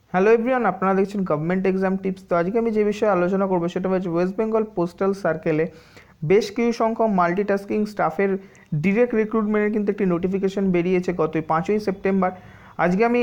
Hello everyone, আপনারা দেখছেন government exam tips. তো আজকে আমি যে বিষয়ে আলোচনা করবো সেটা হচ্ছে ওয়েস্ট বেঙ্গল পোস্টাল সার্কেলে বেশ কিছু সংখ্যক মাল্টিটাস্কিং স্টাফের ডিরেক্ট রিক্রুটমেন্টের কিন্তু একটি নোটিফিকেশন বেরিয়েছে গত 5ই সেপ্টেম্বর। আজকে আমি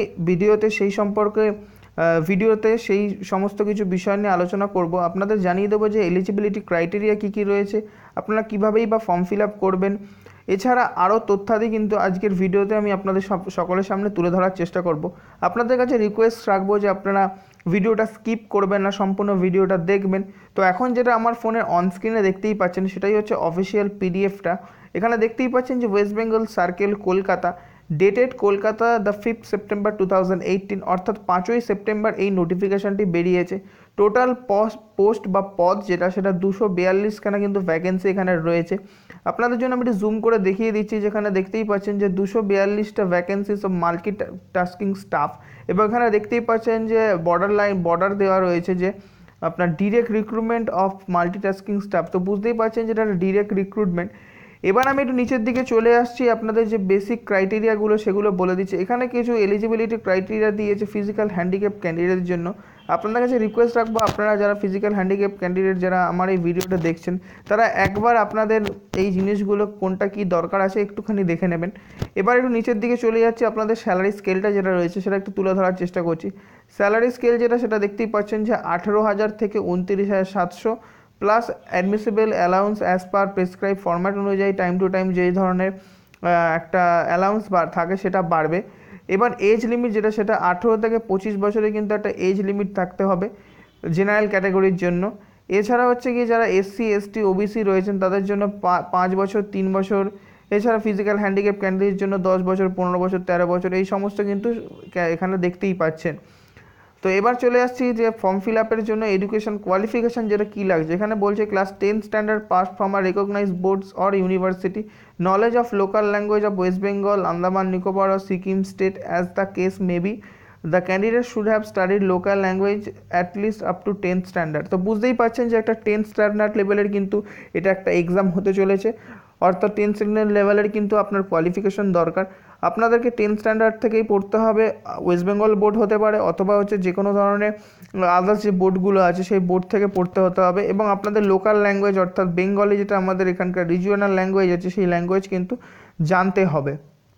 ভিডিওতে সেই সমস্ত কিছু বিষয় নিয়ে আলোচনা করব। আপনাদের জানিয়ে দেবো যে এলিজিবিলিটি ক্রাইটেরিয়া কী কী রয়েছে, আপনারা কীভাবেই বা ফর্ম ফিল আপ করবেন। এছাড়া আরও তথ্যাদি কিন্তু আজকের ভিডিওতে আমি আপনাদের সকলের সামনে তুলে ধরার চেষ্টা করব। আপনাদের কাছে রিকোয়েস্ট রাখবো যে আপনারা ভিডিওটা স্কিপ করবেন না, সম্পূর্ণ ভিডিওটা দেখবেন। তো এখন যেটা আমার ফোনের অনস্ক্রিনে দেখতেই পাচ্ছেন সেটাই হচ্ছে অফিসিয়াল পিডিএফটা। এখানে দেখতেই পাচ্ছেন যে West Bengal circle Kolkata, dated Kolkata the 5th September 2018, অর্থাৎ 5ই সেপ্টেম্বর এই নোটিফিকেশানটি বেরিয়েছে। টোটাল পোস্ট বা পদ সেটা 242খানা কিন্তু ভ্যাকেন্সি এখানে রয়েছে। আপনাদের জন্য আমি একটু জুম করে দেখিয়ে দিচ্ছি, যেখানে দেখতেই পাচ্ছেন যে 242টা ভ্যাকেন্সিস অফ মাল্টিটাস্কিং স্টাফ। এবং এখানে দেখতেই পাচ্ছেন যে বর্ডার দেওয়া রয়েছে যে আপনার direct recruitment of multitasking staff. তো বুঝতেই পারছেন যেটা ডিরেক্ট রিক্রুটমেন্ট। এবার আমি একটু নিচের দিকে চলে আসছি, আপনাদের যে বেসিক ক্রাইটেরিয়াগুলো সেগুলো বলে দিচ্ছি। এখানে কিছু এলিজিবিলিটি ক্রাইটেরিয়া দিয়েছে ফিজিক্যাল হ্যান্ডিক্যাপ ক্যান্ডিডেটের জন্য। আপনাদের কাছে রিকোয়েস্ট রাখবো, আপনারা যারা ফিজিক্যাল হ্যান্ডিক্যাপ ক্যান্ডিডেট যারা আমার এই ভিডিওটা দেখছেন, তারা একবার আপনাদের এই জিনিসগুলো কোনটা কি দরকার আছে একটুখানি দেখে নেবেন। এবার একটু নিচের দিকে চলে যাচ্ছি, আপনাদের স্যালারি স্কেলটা যেটা রয়েছে সেটা একটু তুলে ধরার চেষ্টা করছি। স্যালারি স্কেল সেটা দেখতেই পাচ্ছেন যে 18,000 থেকে 29,700 plus admissible allowance as per prescribe format অনুযায়ী টাইম টু টাইম যেই ধরনের একটা অ্যালাউন্স থাকে সেটা বাড়বে। এবার এজ লিমিট সেটা 18 থেকে 25 বছরে কিন্তু একটা এজ লিমিট থাকতে হবে জেনারেল ক্যাটাগরির জন্য। এছাড়া হচ্ছে কি যারা এসসি এসটি ওবিসি রয়েছেন তাদের জন্য 5 বছর 3 বছর। এছাড়া ফিজিক্যাল হ্যান্ডিক্যাপ ক্যান্ডিডেটের জন্য 10 বছর 15 বছর 13 বছর, এই সমস্ত কিন্তু এখানে দেখতেই পাচ্ছেন। তো এবার চলে আসছি যে ফর্ম ফিল আপের জন্য এডুকেশন কোয়ালিফিকেশান যেটা কী লাগছে। এখানে বলছে class 10 standard pass from a recognise boards or university, knowledge of local language of West Bengal, Andaman Nicobar or Sikkim state as the case may be. The candidate should have studied local language at least up to 10th standard. তো বুঝতেই পারছেন যে একটা 10th standard লেভেলের কিন্তু এটা একটা exam হতে চলেছে, অর্থাৎ 10th স্ট্যান্ডার্ড লেভেলের কিন্তু আপনার কোয়ালিফিকেশন দরকার। আপনাদেরকে 10th স্ট্যান্ডার্ড থেকেই পড়তে হবে। ওয়েস্ট বেঙ্গল বোর্ড হতে পারে অথবা হচ্ছে যে কোনো ধরনের আদার্স যে বোর্ডগুলো আছে সেই বোর্ড থেকে পড়তে হতে হবে। এবং আপনাদের লোকাল ল্যাঙ্গুয়েজ অর্থাৎ বেঙ্গলি যেটা আমাদের এখানকার রিজিওনাল ল্যাঙ্গুয়েজ আছে সেই ল্যাঙ্গুয়েজ কিন্তু জানতে হবে।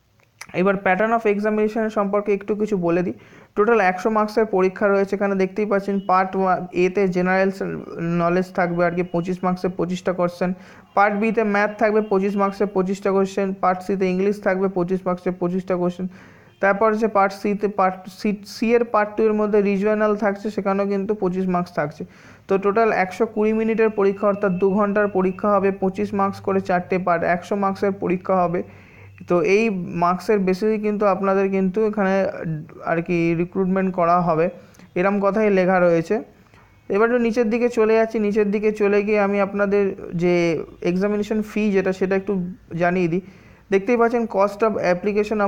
এবার প্যাটার্ন অফ এক্সামিনেশনের সম্পর্কে একটু কিছু বলে দিই। টোটাল 100 মার্কসের পরীক্ষা রয়েছে। এখানে দেখতেই পাচ্ছেন পার্ট এতে জেনারেল নলেজ থাকবে আর কি 25 মার্কসের 25টা কোশ্চেন। পার্ট বিতে ম্যাথ থাকবে 25 মার্কসের 25টা কোশ্চেন। পার্ট সিতে ইংলিশ থাকবে 25 মার্কসের 25টা কোশ্চেন। তারপর হচ্ছে পার্ট সি এর পার্ট 2 এর মধ্যে রিজিওনাল থাকছে, সেখানেও কিন্তু 25 মার্কস থাকছে। তো টোটাল 120 মিনিটের পরীক্ষা, অর্থাৎ 2 ঘন্টার পরীক্ষা হবে। 25 মার্কস করে 4টে পার্ট, 100 মার্কসের পরীক্ষা হবে। তো এই মার্কসের বেসিসে কিন্তু আপনাদের কিন্তু এখানে আর কি রিক্রুটমেন্ট করা হবে, এরম কথাই লেখা রয়েছে। এবার তো নিচের দিকে চলে যাচ্ছি। নিচের দিকে চলে গিয়ে আমি আপনাদের যে এক্সামিনেশন ফি সেটা একটু জানিয়ে দিই। দেখতেই পাচ্ছেন কস্ট অফ অ্যাপ্লিকেশন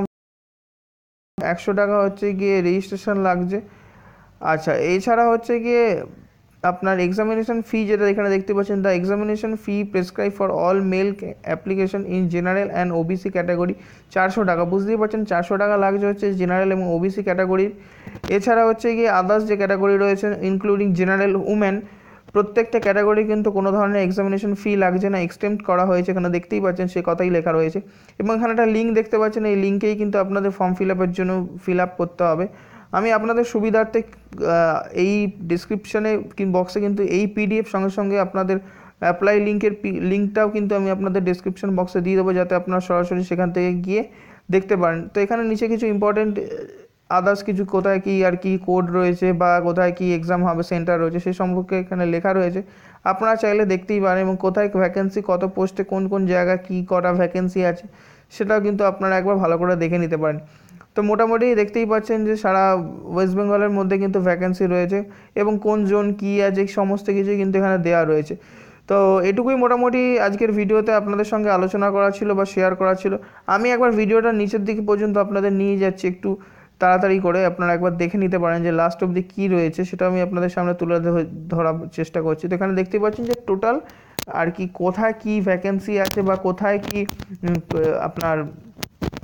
100 টাকা হচ্ছে গিয়ে রেজিস্ট্রেশন লাগছে। আচ্ছা, এছাড়া হচ্ছে গিয়ে আপনার এক্সামিনেশন ফি এখানে দেখতে পাচ্ছেন, the examination fee prescribe for all male application in general and OBC category 400 টাকা। বুঝতেই পারছেন 400 টাকা লাগছে হচ্ছে জেনারেল এবং ওবিসি ক্যাটাগরির। এছাড়া হচ্ছে গিয়ে আদার্স যে ক্যাটাগরি রয়েছে ইনক্লুডিং জেনারেল উমেন, প্রত্যেকটা ক্যাটাগরি কিন্তু কোনো ধরনের এক্সামিনেশন ফি লাগছে না, এক্সটেন্ড করা হয়েছে। এখানে দেখতেই পাচ্ছেন সে কথাই লেখা রয়েছে। এবং এখানে একটা লিঙ্ক দেখতে পাচ্ছেন, এই লিঙ্কেই কিন্তু আপনাদের ফর্ম ফিল আপের জন্য ফিল আপ করতে হবে। আমি আপনাদের সুবিধার্থে এই ডিসক্রিপশানে বক্সে কিন্তু এই পিডিএফ সঙ্গে সঙ্গে আপনাদের অ্যাপ্লাই লিঙ্কটাও কিন্তু আমি আপনাদের ডিসক্রিপশন বক্সে দিয়ে দেবো, যাতে আপনারা সরাসরি সেখান থেকে গিয়ে দেখতে পারেন। তো এখানে নিচে কিছু ইম্পর্টেন্ট আদার্স কিছু কোথায় কী আর কি কোড রয়েছে বা কোথায় কী এক্সাম হবে সেন্টার রয়েছে সেই সম্পর্কে এখানে লেখা রয়েছে। আপনারা চাইলে দেখতেই পারেন, এবং কোথায় ভ্যাকেন্সি, কত পোস্টে কোন কোন জায়গায় কী কটা ভ্যাকেন্সি আছে সেটাও কিন্তু আপনারা একবার ভালো করে দেখে নিতে পারেন। তো মোটামুটি দেখতেই পাচ্ছেন যে সারা ওয়েস্ট বেঙ্গলের মধ্যে কিন্তু ভ্যাকেন্সি রয়েছে, এবং কোন জোন কী আছে সমস্ত কিছুই কিন্তু এখানে দেওয়া রয়েছে। তো এটুকুই মোটামুটি আজকের ভিডিওতে আপনাদের সঙ্গে আলোচনা করা ছিল বা শেয়ার করা ছিল। আমি একবার ভিডিওটা নিচের দিকে পর্যন্ত আপনাদের নিয়ে যাচ্ছি, একটু তাড়াতাড়ি করে আপনারা একবার দেখে নিতে পারেন যে লাস্ট অবধি কী রয়েছে, সেটা আমি আপনাদের সামনে তুলে ধরার চেষ্টা করছি। তো এখানে দেখতে পাচ্ছেন যে টোটাল আর কি কোথায় কী ভ্যাকেন্সি আছে বা কোথায় কী আপনার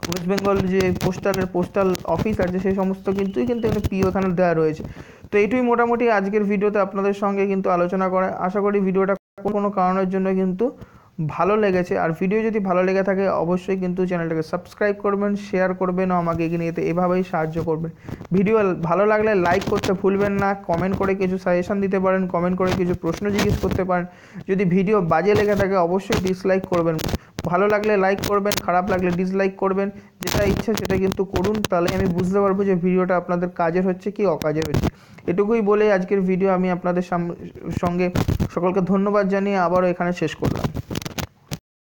ওয়েস্ট বেঙ্গল যে পোস্টাল অফিস আছে সেই সমস্ত কিন্তু এখানে পিও এখানে দেওয়া রয়েছে। তো এইটুই মোটামুটি আজকের ভিডিওতে আপনাদের সঙ্গে কিন্তু আলোচনা করা। আশা করি ভিডিওটা কোনো কারণের জন্য কিন্তু ভালো লেগেছে। আর ভিডিও যদি ভালো লেগে থাকে অবশ্যই কিন্তু চ্যানেলটাকে সাবস্ক্রাইব করবেন, শেয়ার করবেন ও আমাকে এগিয়ে নিতে এভাবেই সাহায্য করবেন। ভিডিও ভালো লাগলে লাইক করতে ভুলবেন না, কমেন্ট করে কিছু সাজেশন দিতে পারেন, কমেন্ট করে কিছু প্রশ্ন জিজ্ঞেস করতে পারেন। যদি ভিডিও বাজে লেগে থাকে অবশ্যই ডিসলাইক করবেন। ভালো লাগলে লাইক করবেন, খারাপ লাগলে ডিসলাইক করবেন, যেটা ইচ্ছা সেটা কিন্তু করুন, তাহলে আমি বুঝতে পারবো যে ভিডিওটা আপনাদের কাজের হচ্ছে কি অকাজের হচ্ছে। এটুকুই বলে আজকের ভিডিও আমি আপনাদের সঙ্গে সকলকে ধন্যবাদ জানিয়ে আবারও এখানে শেষ করলাম।